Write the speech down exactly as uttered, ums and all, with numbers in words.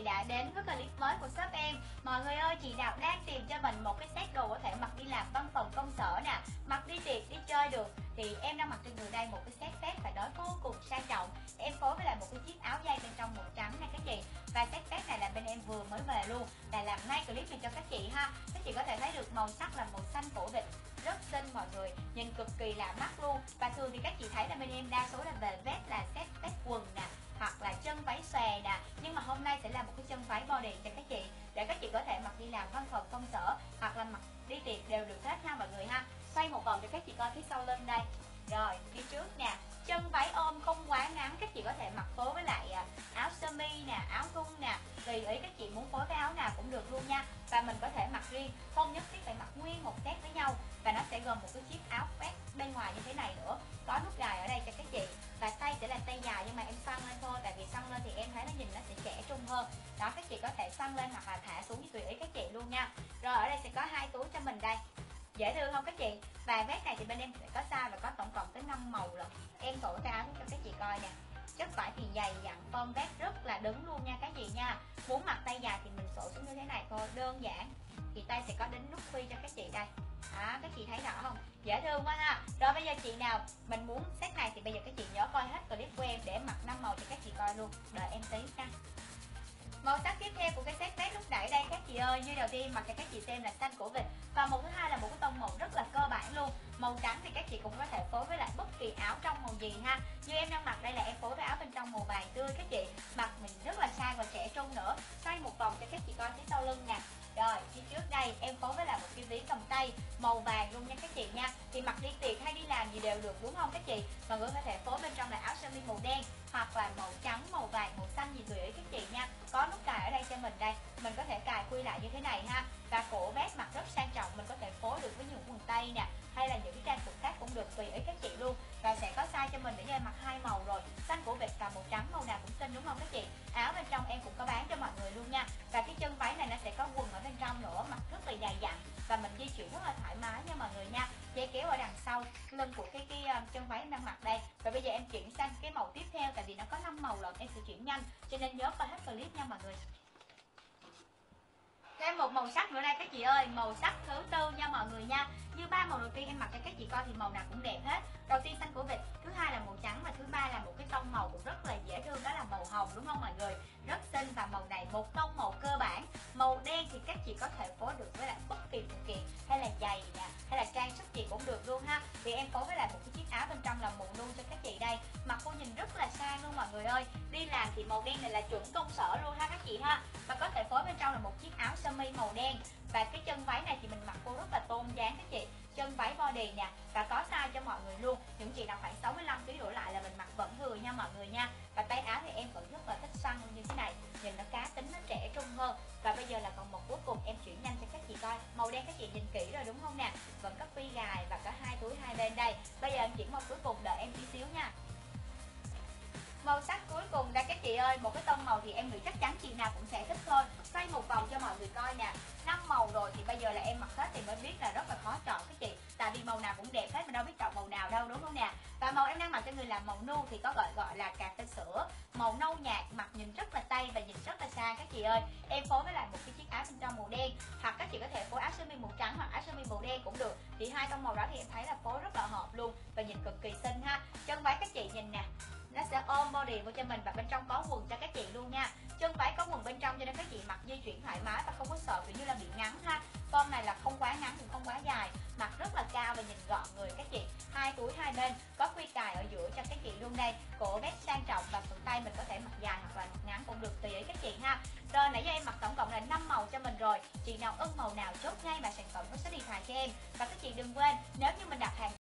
đã đến với clip mới của shop em. Mọi người ơi, chị nào đang tìm cho mình một cái set đồ có thể mặc đi làm văn phòng công sở nè, mặc đi tiệc, đi chơi được, thì em đang mặc trên người đây một cái set vest phải nói vô cùng sang trọng. Em phối với lại một cái chiếc áo dây bên trong màu trắng này các chị. Và set vest này là bên em vừa mới về luôn, là làm ngay clip này cho các chị ha. Các chị có thể thấy được màu sắc là màu xanh cổ vịt, rất xinh mọi người, nhìn cực kỳ là mắt luôn. Và thường thì các chị thấy là bên em đa số là về vest là set vest quần nè, hoặc là chân váy xòe nè, nhưng mà hôm nay sẽ là một cái chân váy body cho các chị, để các chị có thể mặc đi làm văn phòng công sở hoặc là mặc đi tiệc đều được hết ha mọi người ha. Xoay một vòng cho các chị coi phía sau lưng đây. Rồi phía trước nè, chân váy ôm không quá ngắn, các chị có thể mặc phối với lại áo sơ mi nè, áo thun nè, tùy ý các chị muốn phối với áo nào cũng được luôn nha. Và mình có thể mặc riêng, không nhất thiết phải mặc nguyên một set với nhau. Và nó sẽ gồm một cái chiếc áo vest bên ngoài như thế này nữa, có nút gài ở đây cho các chị. Và tay sẽ là tay dài, nhưng mà em xoăn lên thôi, tại vì xoăn lên thì em thấy nó nhìn nó sẽ trẻ trung hơn. Đó, các chị có thể xoăn lên hoặc là thả xuống như tùy ý các chị luôn nha. Rồi ở đây sẽ có hai túi cho mình đây, dễ thương không các chị. Và vest này thì bên em sẽ có size và có tổng cộng tới năm màu rồi. Em thổi cái áo cho các chị coi nè. Chất vải thì dày dặn, form vest rất là đứng luôn nha các chị nha. Muốn mặc tay dài thì mình sổ xuống như thế này thôi, đơn giản. Thì tay sẽ có đến nút khuy cho các chị đây. Đó, các chị thấy rõ không? Dễ thương quá ha. Rồi bây giờ chị nào mình muốn set này thì bây giờ các chị nhớ coi hết clip của em để mặc năm màu cho các chị coi luôn. Đợi em tí nha. Màu sắc tiếp theo của cái set vest lúc nãy đây các chị ơi, như đầu tiên mặc cho các chị xem là xanh cổ vịt, và màu thứ hai là một cái tông màu rất là cơ bản luôn. Màu trắng thì các chị cũng có thể phối với lại bất kỳ áo trong màu gì ha. Như em đang mặc đây là em phối với áo bên trong màu vàng tươi các chị, mặc mình rất là sang và trẻ trung nữa. Xoay một vòng cho các chị coi phía sau lưng nè. Rồi phía trước đây em phối với lại một cái ví cầm tay màu vàng luôn nha các chị nha. Thì mặc đi tiệc hay đi làm gì đều được đúng không các chị. Mọi người có thể phối bên trong là áo sơ mi màu đen, hoặc là màu trắng, màu vàng, màu xanh gì tùy ý các chị nha. Có nút cài ở đây cho mình đây, mình có thể cài khuy lại như thế này ha. Và cổ vest mặc rất sang trọng, mình có thể phối được với những quần tây nè, hay là những cái trang phục khác cũng được tùy ý các chị luôn. Và sẽ có size cho mình để cho em mặc hai màu rồi, xanh cổ vịt và màu trắng, màu nào cũng xinh đúng không các chị. Áo bên trong em cũng có bán cho mọi người luôn nha. Và cái chân váy này nó sẽ có quần ở bên trong nữa, mặc rất là dày dặn và mình di chuyển rất là thoải mái nha mọi người nha. Dây kéo ở đằng sau lưng của cái cái um, chân váy em đang mặc đây. Và bây giờ em chuyển sang cái màu tiếp theo, tại vì nó có năm màu lận, em sẽ chuyển nhanh cho nên nhớ coi hết clip nha mọi người. Thêm một màu sắc nữa đây các chị ơi, màu sắc thứ tư nha mọi người nha. Như ba màu đầu tiên em mặc cho các chị coi thì màu nào cũng đẹp hết. Đầu tiên xanh cổ vịt, thứ hai là màu trắng, và thứ ba là một cái tông màu cũng rất là dễ thương, đó là màu hồng đúng không mọi người. Rất xinh. Và màu này một tông màu cơ bản. Màu đen thì các chị có thể phối được với lại bất kỳ phụ kiện, hay là giày nè, hay là trang sức gì cũng được luôn ha. Vì em phối với lại một cái chiếc áo bên trong là màu nu cho các chị đây, mặc cô nhìn rất là sang luôn mọi người ơi. Đi làm thì màu đen này là chuẩn công sở luôn ha các chị ha. Và có thể phối bên trong là một chiếc áo sơ mi màu đen. Và cái chân váy này thì mình mặc cô rất là tôn dáng các chị, chân váy body nè, và có size cho mọi người luôn. Những chị nào khoảng sáu mươi lăm ký đổ lại là mình mặc vẫn vừa nha mọi người nha. Và tay áo thì em vẫn rất là thích săn như thế này, nhìn nó cá tính, nó trẻ trung hơn. Và bây giờ là còn một cuối cùng, em chuyển nhanh cho các chị coi. Màu đen các chị nhìn kỹ rồi đúng không nè, vẫn có phi gài và có hai túi hai bên đây. Bây giờ em chuyển màu cuối cùng, đợi em tí xíu nha. Màu sắc cuối cùng đây các chị ơi, một cái tông màu thì em nghĩ chắc chắn chị nào cũng sẽ thích thôi. Xoay một vòng cho mọi người coi nè. Năm màu rồi thì bây giờ là em mặc hết thì mới biết là rất là khó chọn các chị. Tại vì màu nào cũng đẹp hết, mình đâu biết chọn màu nào đâu đúng không nè. Và màu em đang mặc cho người là màu nu thì có gọi gọi là cà phê sữa, màu nâu nhạt, mặc nhìn rất là tây và nhìn rất là sang các chị ơi. Em phối với lại một cái chiếc áo bên trong màu đen, hoặc các chị có thể phối áo sơ mi màu trắng hoặc áo sơ mi màu đen cũng được. Thì hai tông màu đó thì em thấy là phối rất là hợp luôn và nhìn cực kỳ xinh ha. Chân váy các chị nhìn nè, nó sẽ ôm body vô cho mình và bên trong có quần cho các chị luôn nha. Chân váy có quần bên trong cho nên các chị mặc di chuyển thoải mái và không có sợ kiểu như là bị ngắn ha. Form này là không quá ngắn cũng không quá dài, mặc rất là cao và nhìn gọn người các chị. Hai túi hai bên, có khuy cài ở giữa cho các chị luôn đây. Cổ vest sang trọng và phần tay mình có thể mặc dài hoặc là mặc ngắn cũng được tùy ý các chị ha. Rồi nãy giờ em mặc tổng cộng là năm màu cho mình rồi. Chị nào ưng màu nào chốt ngay mà sản phẩm có số điện thoại cho em. Và các chị đừng quên, nếu như mình đặt hàng